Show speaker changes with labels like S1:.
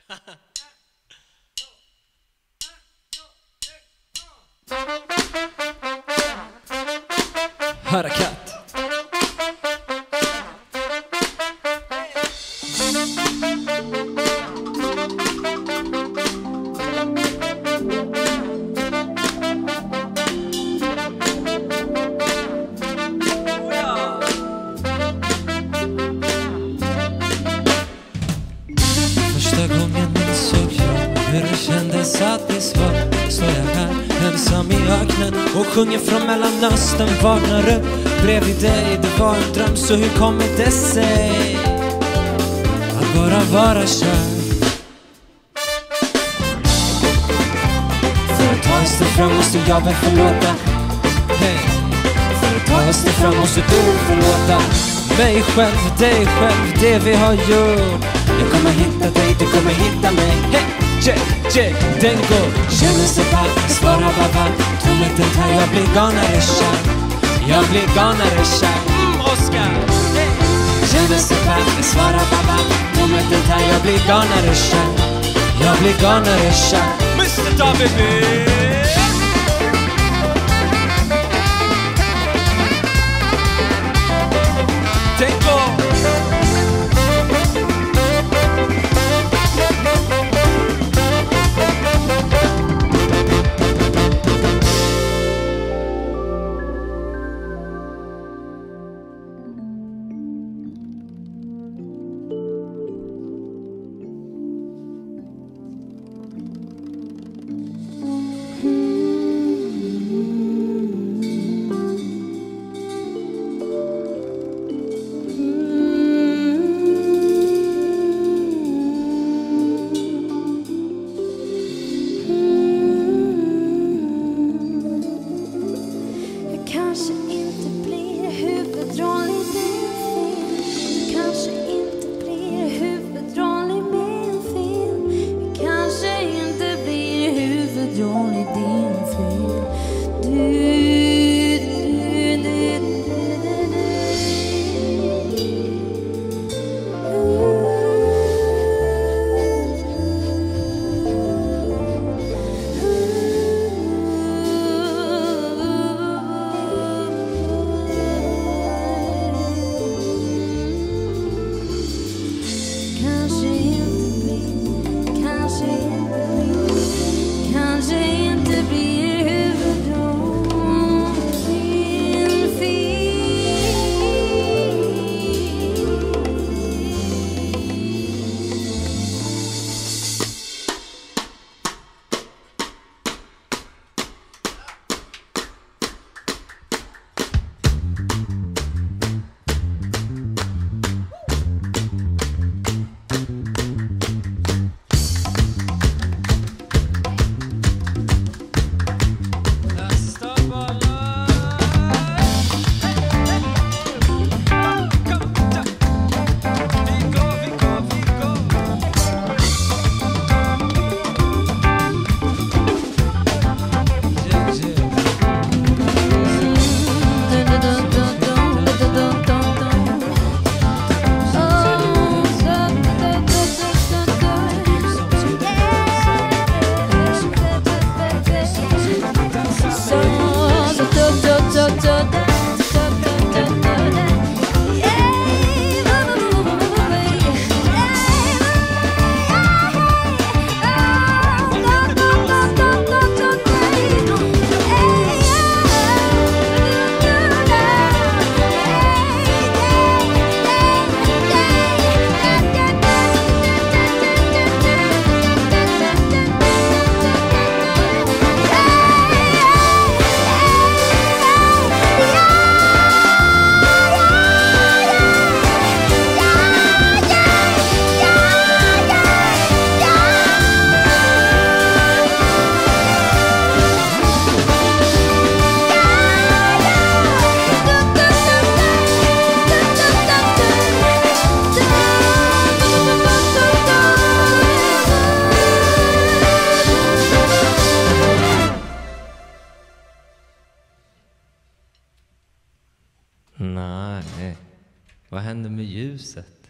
S1: Harakatt.
S2: Första gången insåg jag hur det kändes att bli svag. Så jag här ensam i öknen och sjunger från Mellanöstern. Vaknar upp bredvid dig, det var en dröm. Så hur kommer det sig att bara vara kär? För att ta ett steg fram måste jag väl förlåta. Hey. För att ta ett steg fram måste du förlåta mig själv, dig själv, det vi har gjort. Jag kommer hitta dig, du kommer hitta mig. Hey, den går. Känner sig ball, svara baba. Tro mig den här, jag blir galnare kär. Jag blir galnare kär. Oscar. Hey. Känner sig ball, svara baba. Tro mig den här, jag blir galnare kär. Jag blir galnare kär. Mr. David. Nej. Vad hände med ljuset?